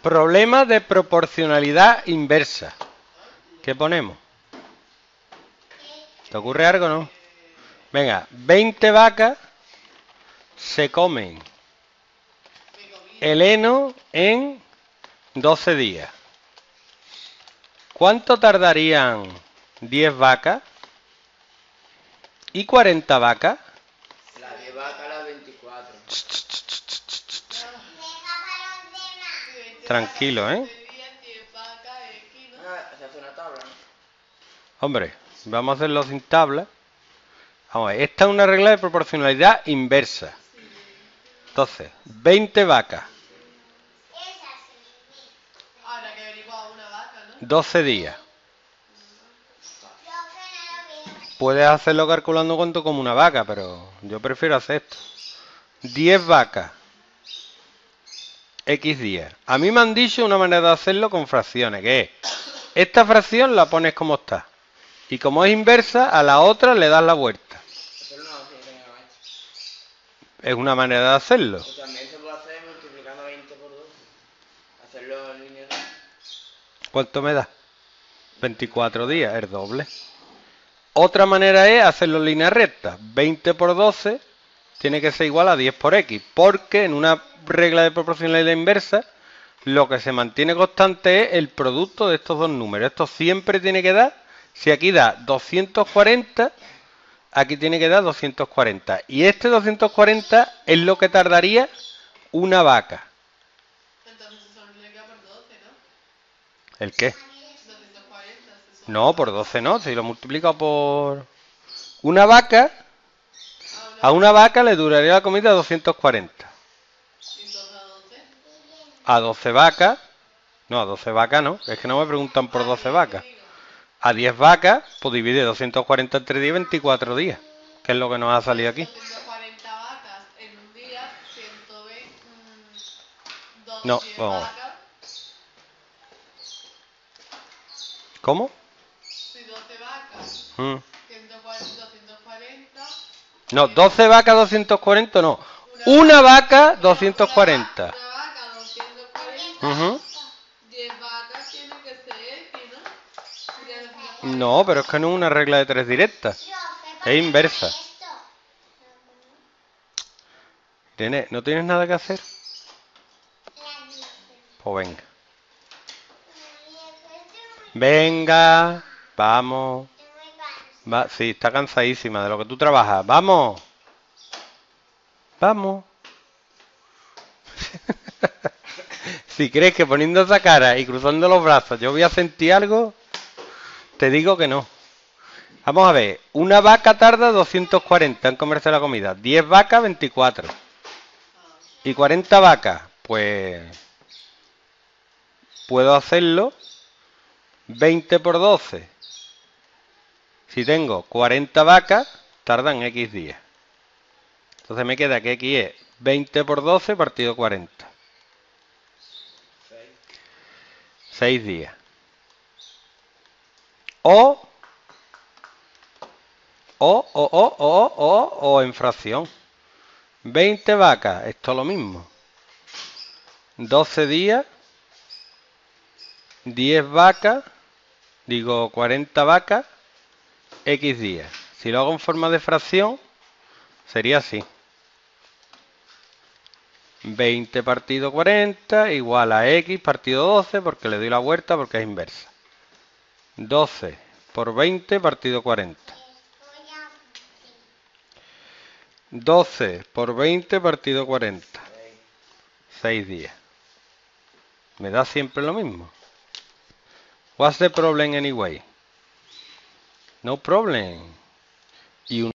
Problema de proporcionalidad inversa. ¿Qué ponemos? ¿Te ocurre algo, no? Venga, 20 vacas se comen el heno en 12 días. ¿Cuánto tardarían 10 vacas y 40 vacas? Las 10 vacas, las 24. Tranquilo, ¿eh? Se hace una tabla, ¿no? Hombre, vamos a hacerlo sin tabla. Vamos a ver, esta es una regla de proporcionalidad inversa. Entonces, 20 vacas. 12 días. Puedes hacerlo calculando cuánto como una vaca, pero yo prefiero hacer esto. 10 vacas. X días. A mí me han dicho una manera de hacerlo con fracciones, que es, esta fracción la pones como está. Y como es inversa, a la otra le das la vuelta. Es una manera de hacerlo. Pues también se puede hacer multiplicando 20 por 12. Hacerlo en línea recta. ¿Cuánto me da? 24 días, el doble. Otra manera es hacerlo en línea recta. 20 por 12 tiene que ser igual a 10 por X. Porque en una regla de proporcionalidad inversa, lo que se mantiene constante es el producto de estos dos números. Esto siempre tiene que dar, si aquí da 240, aquí tiene que dar 240. Y este 240 es lo que tardaría una vaca. Entonces se multiplica por 12, ¿no? ¿El qué? 240. No, por 12 no, si lo multiplico por... Una vaca, a una vaca le duraría la comida 240. ¿Y entonces a 12? A 12 vacas, no, a 12 vacas no, es que no me preguntan por 12 vacas. A 10 vacas, pues divide 240 entre 10, 24 días, que es lo que nos ha salido aquí. 240 vacas en un día, 120... No, 10 vamos a ver. vacas. ¿Cómo? Si 12 vacas, Mm. 240... No, 12 vacas 240 no. Una vaca 240. Una vaca 240. Ujú. 10 vacas tiene que ser X, ¿no? Sería 240. No, pero es que no es una regla de 3 directa. Es inversa. Irene, ¿no tienes nada que hacer? Pues venga. Venga, vamos. Va, sí, está cansadísima de lo que tú trabajas. Vamos. Vamos. Si crees que poniendo esa cara y cruzando los brazos yo voy a sentir algo, te digo que no. Vamos a ver, una vaca tarda 240 en comerse la comida, 10 vacas 24 y 40 vacas, pues puedo hacerlo 20 por 12. Si tengo 40 vacas, tardan X días. Entonces me queda que X es 20 por 12 partido 40. 6 días. O en fracción. 20 vacas, esto es lo mismo. 12 días, 10 vacas, digo 40 vacas, X días. Si lo hago en forma de fracción, sería así. 20 partido 40 igual a X partido 12, porque le doy la vuelta porque es inversa. 12 por 20 partido 40. 12 por 20 partido 40. 6 días. Me da siempre lo mismo. What's the problem anyway? No problem. Y